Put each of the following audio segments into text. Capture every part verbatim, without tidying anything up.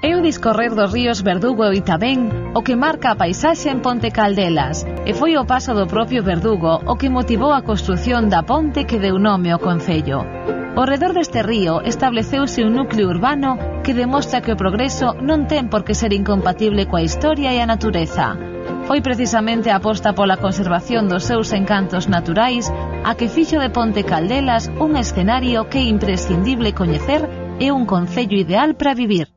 É o discorrer dos ríos Verdugo e Oitabén o que marca a paisaxe en Ponte Caldelas, e foi o paso do propio Verdugo o que motivou a construción da ponte que deu nome ao concello. Ao redor deste río estableceuse un núcleo urbano que demostra que o progreso non ten por que ser incompatible coa historia e a natureza. Foi precisamente a aposta pola conservación dos seus encantos naturais a que fixo de Ponte Caldelas un escenario que é imprescindible coñecer e un concello ideal para vivir.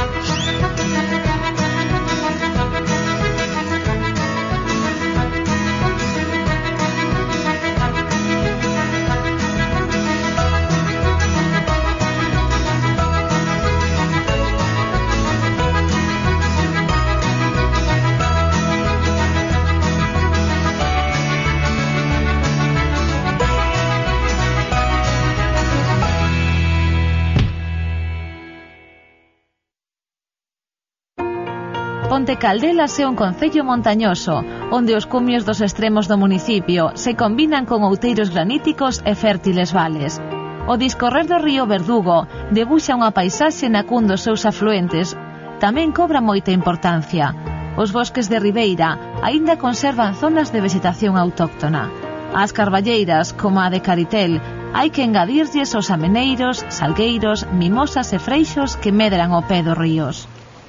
Ponte Caldelas é un concello montañoso, onde os cumios dos extremos do municipio se combinan con outeiros graníticos e fértiles vales. O discorrer do río Verdugo debuxa unha paisaxe na cun dos seus afluentes. Tamén cobra moita importancia. Os bosques de ribeira aínda conservan zonas de vegetación autóctona. As carballeiras, como a de Caritel, hai que engadirlles os ameneiros, salgueiros, mimosas e freixos que medran ao pé dos ríos.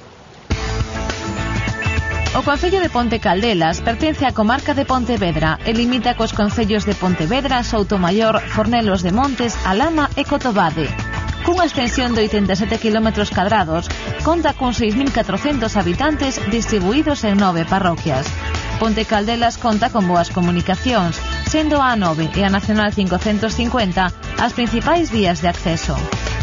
O concello de Ponte Caldelas pertence á comarca de Pontevedra e limita cos concellos de Pontevedra, Soutomaior, Fornelos de Montes, Alama e Cotobade. Cunha extensión de oitenta e sete quilómetros cadrados, conta con seis mil catrocentos habitantes distribuídos en nove parroquias. Ponte Caldelas conta con boas comunicacións, sendo a A nove e a Nacional cincocentos cincuenta as principais vías de acceso.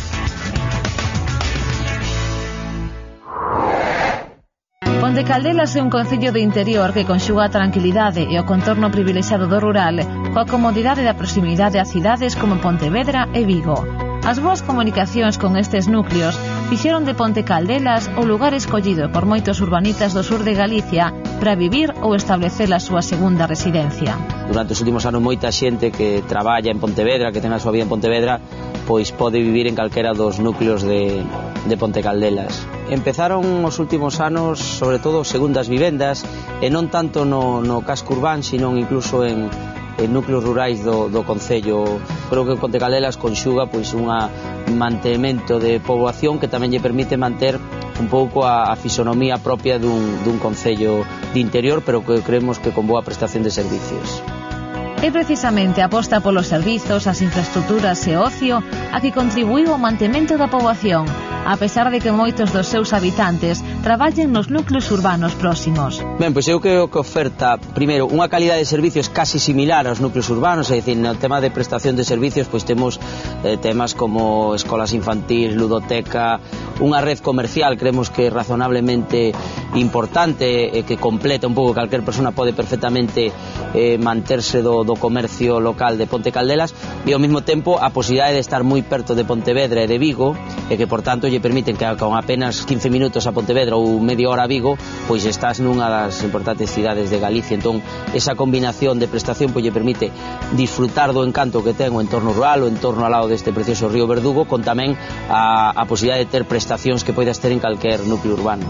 Ponte Caldelas é un concello de interior que conxuga a tranquilidade e o contorno privilexiado do rural coa comodidade da proximidade a cidades como Pontevedra e Vigo. As boas comunicacións con estes núcleos fixeron de Ponte Caldelas o lugar escollido por moitos urbanitas do sur de Galicia para vivir ou establecer a súa segunda residencia. Durante os últimos anos moita xente que traballa en Pontevedra, que ten a súa vida en Pontevedra, pois pode vivir en calquera dos núcleos de, de Ponte Caldelas. Empezaron os últimos anos, sobre todo, segundas vivendas, e non tanto no, no casco urbán, sino incluso en, en núcleos rurais do, do concello. Creo que Ponte Caldelas conxuga pois unha mantemento de poboación que tamén lle permite manter un pouco a, a fisonomía propia dun, dun concello de interior, pero que creemos que con boa prestación de servicios. É precisamente a aposta polos servizos, as infraestructuras e o ocio a que contribuíu ao mantemento da poboación, a pesar de que moitos dos seus habitantes traballen nos núcleos urbanos próximos. Ben, pois eu creo que oferta, primeiro, unha calidade de servicios casi similar aos núcleos urbanos, é dicir, no tema de prestación de servicios, pois temos eh, temas como escolas infantis, ludoteca, unha red comercial, creemos que é razonablemente importante e eh, que completa un pouco, calquer persona pode perfectamente eh, manterse do, do comercio local de Ponte Caldelas, e ao mesmo tempo a posibilidade de estar moi perto de Pontevedra e de Vigo, e que por tanto lle permiten que con apenas quince minutos a Pontevedra ou media hora a Vigo, pois estás nunha das importantes cidades de Galicia. Entón, esa combinación de prestación pois lle permite disfrutar do encanto que ten o entorno rural, o entorno ao lado deste precioso río Verdugo, con tamén a, a posibilidade de ter prestacións que poidas ter en calquer núcleo urbano.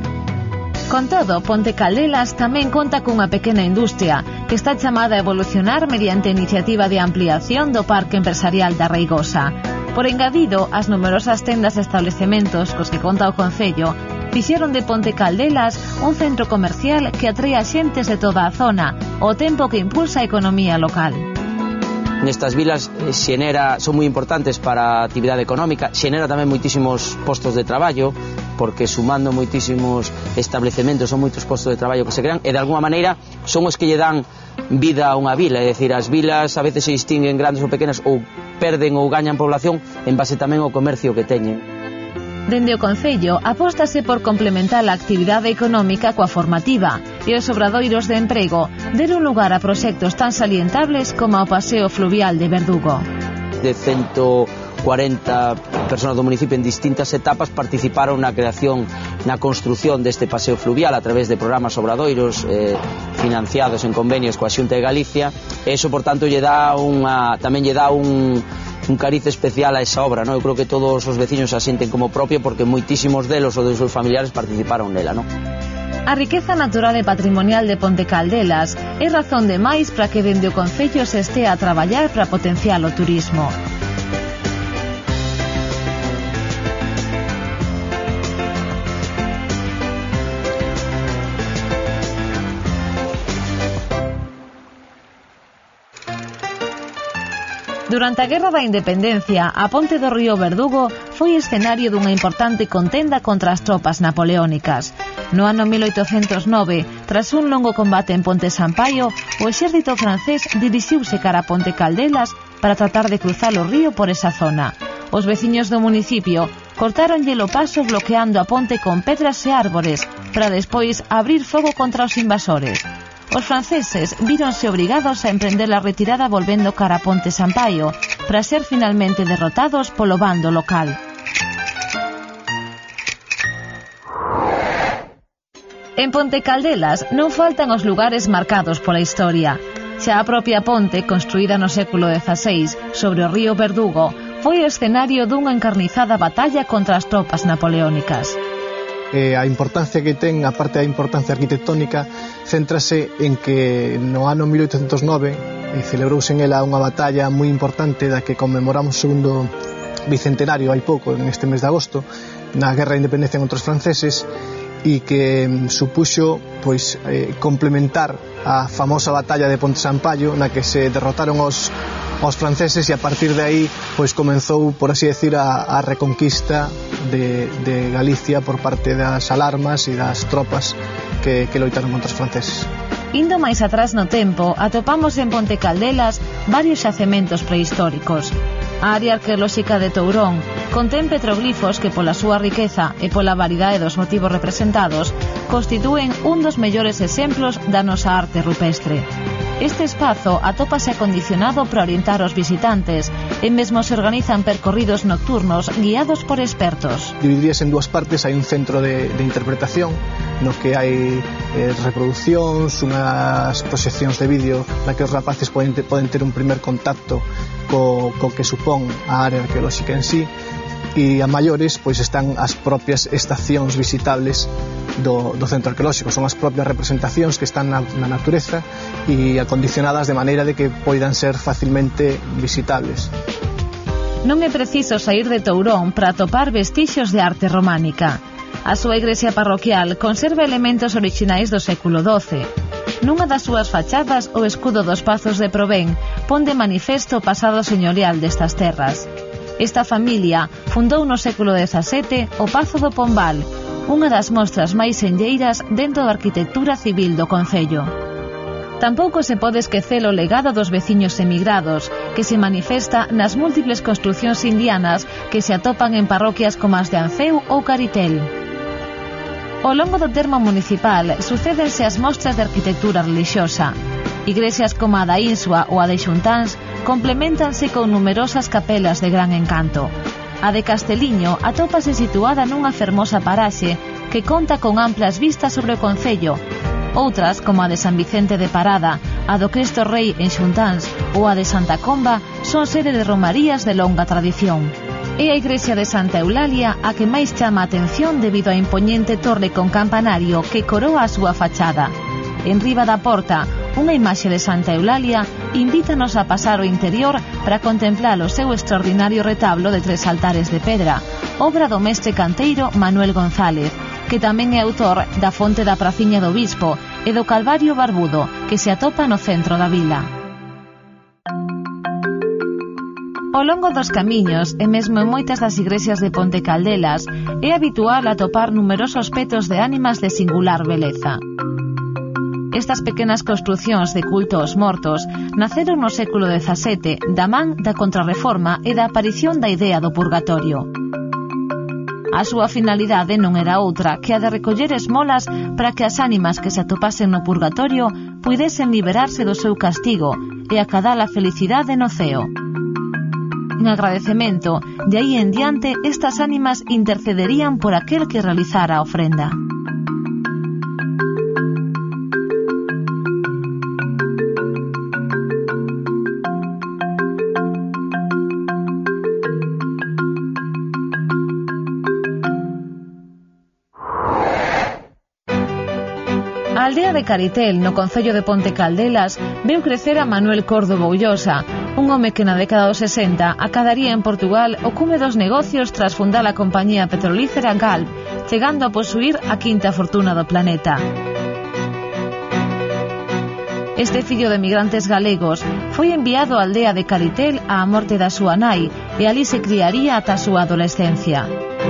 Con todo, Ponte Caldelas tamén conta cunha pequena industria que está chamada a evolucionar mediante a iniciativa de ampliación do Parque Empresarial da Reigosa. Por engadido, as numerosas tendas e establecementos cos que conta o concello fixeron de Ponte Caldelas un centro comercial que atrae a xentes de toda a zona, ao tempo que impulsa a economía local. Nestas vilas xenera, son moi importantes para a actividade económica, xenera tamén moitísimos postos de traballo, porque sumando moitísimos establecementos son moitos postos de traballo que se crean, e de alguma maneira son os que lle dan vida a unha vila, é dicir, as vilas a veces se distinguen grandes ou pequenas, ou perden ou gañan población en base tamén ao comercio que teñen. Dende o concello apóstase por complementar a actividade económica coa formativa e os obradoiros de emprego deron lugar a proxectos tan salientables como o paseo fluvial de Verdugo. De ciento cuarenta persoas do municipio en distintas etapas participaron na creación, na construción deste paseo fluvial a través de programas obradoiros eh, financiados en convenios coa Xunta de Galicia, e iso, por tanto, lle dá unha, tamén lle dá un un cariz especial a esa obra, ¿no? Eu creo que todos os veciños a sienten como propia porque moitísimos delos ou dos seus familiares participaron nela, ¿no? A riqueza natural e patrimonial de Ponte Caldelas é razón de máis para que dende o concello se estea a traballar para potenciar o turismo. Durante a Guerra da Independencia, a ponte do río Verdugo foi escenario dunha importante contenda contra as tropas napoleónicas. No ano mil oitocentos nove, tras un longo combate en Ponte Sampaio, o exército francés dirixiuse cara a Ponte Caldelas para tratar de cruzar o río por esa zona. Os veciños do municipio cortáronlle o paso bloqueando a ponte con pedras e árbores para despois abrir fogo contra os invasores. Os franceses víronse obrigados a emprender a retirada volvendo cara a Ponte Sampaio para ser finalmente derrotados polo bando local. En Ponte Caldelas non faltan os lugares marcados pola historia. Xa a propia ponte, construída no século dezaseis sobre o río Verdugo, foi o escenario dunha encarnizada batalla contra as tropas napoleónicas. Eh, a importancia que ten, a parte da importancia arquitectónica, céntrase en que no ano mil oitocentos nove eh, celebrouse en ela unha batalla moi importante da que conmemoramos o segundo bicentenario hai pouco, neste mes de agosto, na Guerra de Independencia contra os franceses, e que mm, supuxo pois, eh, complementar a famosa batalla de Ponte Sampaio, na que se derrotaron os aos franceses, e a partir de aí pois comenzou, por así decir, a, a reconquista de, de Galicia por parte das alarmas e das tropas que, que loitaron contra os franceses. Indo máis atrás no tempo, atopamos en Ponte Caldelas varios xacementos prehistóricos. A área arqueolóxica de Tourón contén petroglifos que pola súa riqueza e pola variedade dos motivos representados constitúen un dos mellores exemplos da nosa arte rupestre. Este espazo atópase acondicionado para orientar os visitantes e mesmo se organizan percorridos nocturnos guiados por expertos. Dividiríase en dúas partes, hai un centro de, de interpretación no que hai eh, reproduccións, unhas proxeccións de vídeo na que os rapaces poden, te, poden ter un primer contacto co, co que supón a área arqueolóxica en sí, e a maiores pois están as propias estacións visitables do, do centro arqueolóxico. Son as propias representacións que están na, na natureza e acondicionadas de maneira de que poidan ser facilmente visitables. Non é preciso saír de Tourón para atopar vestixios de arte románica. A súa igrexa parroquial conserva elementos orixinais do século doce. Nunha das súas fachadas, o escudo dos Pazos de Provén pon de manifesto o pasado señorial destas terras. Esta familia fundou no século dezasete o Pazo do Pombal, unha das mostras máis senlleiras dentro da arquitectura civil do concello. Tampouco se pode esquecer o legado dos veciños emigrados, que se manifesta nas múltiples construcións indianas que se atopan en parroquias como as de Anceu ou Caritel. Ao longo do termo municipal sucédense as mostras de arquitectura relixiosa. Igrexas como a da Insua ou a de Xuntáns compleméntanse con numerosas capelas de gran encanto. A de Casteliño atópase situada nunha fermosa paraxe que conta con amplas vistas sobre o concello. Outras, como a de San Vicente de Parada, a do Cristo Rei en Xuntáns ou a de Santa Comba, son sede de romarías de longa tradición. É a igrexa de Santa Eulalia a que máis chama a atención debido á impoñente torre con campanario que coroa a súa fachada. En riba da porta, unha imaxe de Santa Eulalia invítanos a pasar o interior para contemplar o seu extraordinario retablo de tres altares de pedra, obra do mestre canteiro Manuel González, que tamén é autor da fonte da Praciña do Bispo e do Calvario Barbudo, que se atopa no centro da vila. Ao longo dos camiños, e mesmo en moitas das igrexas de Ponte Caldelas, é habitual atopar numerosos petos de ánimas de singular beleza. Estas pequenas construcións de culto aos mortos naceron no século dezasete da man da Contrarreforma e da aparición da idea do purgatorio. A súa finalidade non era outra que a de recoller esmolas para que as ánimas que se atopasen no purgatorio puidesen liberarse do seu castigo e acadar a felicidade no ceo. En agradecemento, de aí en diante, estas ánimas intercederían por aquel que realizara a ofrenda. A aldea de Caritel, no concello de Ponte Caldelas, veu crecer a Manuel Córdoba Ullosa, un home que na década dos sesenta acadaría en Portugal o cume dos negocios tras fundar a compañía petrolífera Galp, chegando a posuir a quinta fortuna do planeta. Este fillo de migrantes galegos foi enviado á aldea de Caritel á morte da súa nai e alí se criaría ata a súa adolescencia.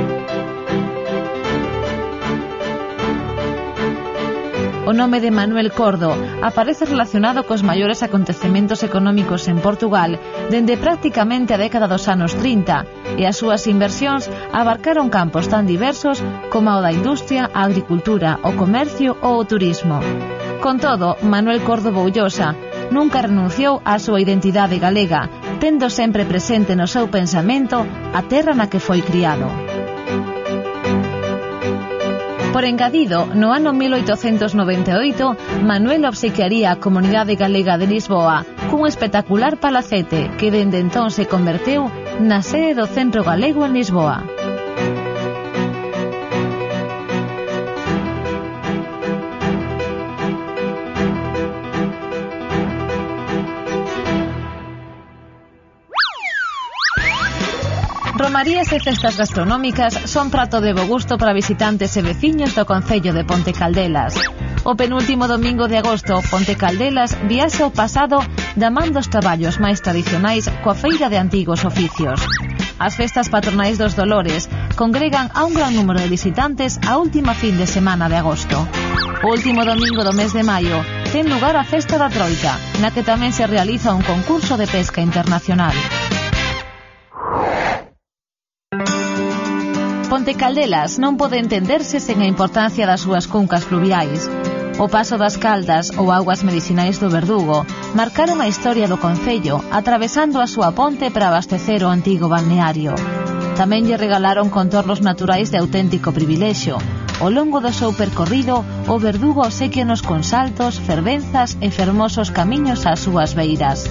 O nome de Manuel Cordo aparece relacionado cos maiores acontecementos económicos en Portugal dende prácticamente a década dos anos trinta e as súas inversións abarcaron campos tan diversos como o da industria, a agricultura, o comercio ou o turismo. Con todo, Manuel Córdoba Ullosa nunca renunciou á súa identidade galega, tendo sempre presente no seu pensamento a terra na que foi criado. Por engadido, no ano mil oitocentos noventa e oito, Manuel obsequiaría a comunidade galega de Lisboa cun espectacular palacete que dende entón se converteu na sede do Centro Galego en Lisboa. Romarías e festas gastronómicas son prato de bo gusto para visitantes e veciños do concello de Ponte Caldelas. O penúltimo domingo de agosto, Ponte Caldelas viaxa ao pasado da man dos traballos máis tradicionais coa feira de antigos oficios. As festas patronais dos Dolores congregan a un gran número de visitantes a última fin de semana de agosto. O último domingo do mes de maio ten lugar a Festa da Troika, na que tamén se realiza un concurso de pesca internacional. Ponte Caldelas non pode entenderse sen a importancia das súas cuncas fluviais. O paso das Caldas ou augas medicinais do Verdugo marcaron a historia do concello, atravesando a súa ponte para abastecer o antigo balneario. Tamén lle regalaron contornos naturais de auténtico privilexio. Ao longo do seu percorrido, o Verdugo obsequianos con saltos, fervenzas e fermosos camiños ás súas beiras.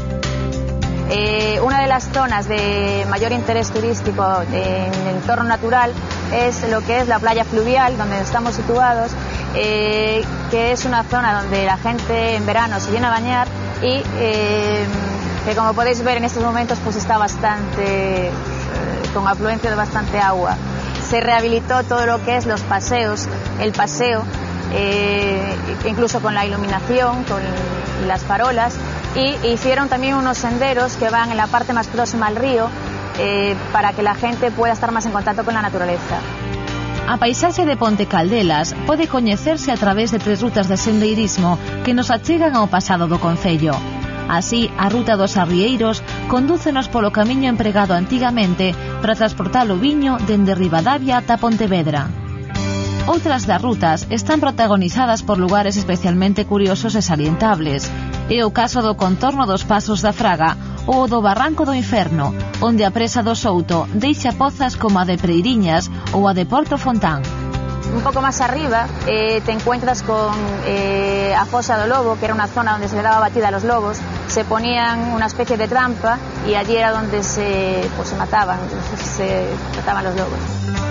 Eh, una de las zonas de mayor interés turístico en el entorno natural es lo que es la playa fluvial, donde estamos situados, eh, que es una zona donde la gente en verano se viene a bañar y eh, que, como podéis ver en estos momentos, pues está bastante, eh, con afluencia de bastante agua. Se rehabilitó todo lo que es los paseos, el paseo, eh, incluso con la iluminación, con las farolas, y hicieron también unos senderos que van en la parte más próxima al río eh, para que la gente pueda estar más en contacto con la naturaleza. A paisaxe de Ponte Caldelas pode coñecerse a través de tres rutas de sendeirismo que nos achegan ao pasado do concello. Así, a ruta dos arrieiros condúcenos polo camiño empregado antigamente para transportar o viño dende Ribadavia ata Pontevedra. Outras das rutas están protagonizadas por lugares especialmente curiosos e salientables. É o caso do contorno dos Pasos da Fraga ou do Barranco do Inferno, onde a presa do Souto deixa pozas como a de Preiriñas ou a de Porto Fontán. Un poco más arriba eh, te encuentras con eh, a Fosa do Lobo, que era una zona donde se le daba batida a los lobos. Se ponían una especie de trampa y allí era donde se, pues, se mataban, se mataban los lobos.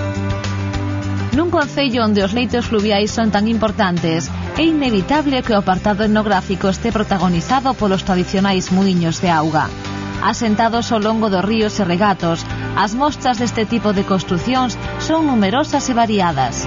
Nun concello onde os leitos fluviais son tan importantes, é inevitable que o apartado etnográfico este protagonizado polos tradicionais muiños de auga. Asentados ao longo dos ríos e regatos, as mostras deste tipo de construcións son numerosas e variadas.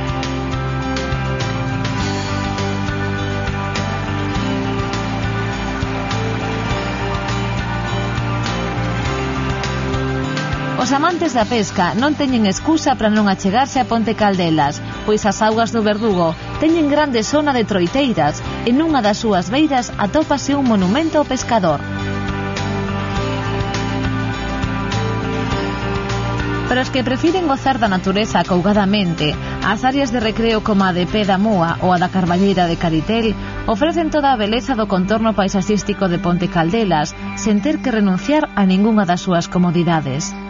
Os amantes da pesca non teñen excusa para non achegarse a Ponte Caldelas, pois as augas do Verdugo teñen grande zona de troiteiras e nunha das súas beiras atópase un monumento ao pescador. Para os que prefiren gozar da natureza acougadamente, as áreas de recreo como a de Pé da Múa ou a da Carballeira de Caritel ofrecen toda a beleza do contorno paisaxístico de Ponte Caldelas sen ter que renunciar a ningunha das súas comodidades.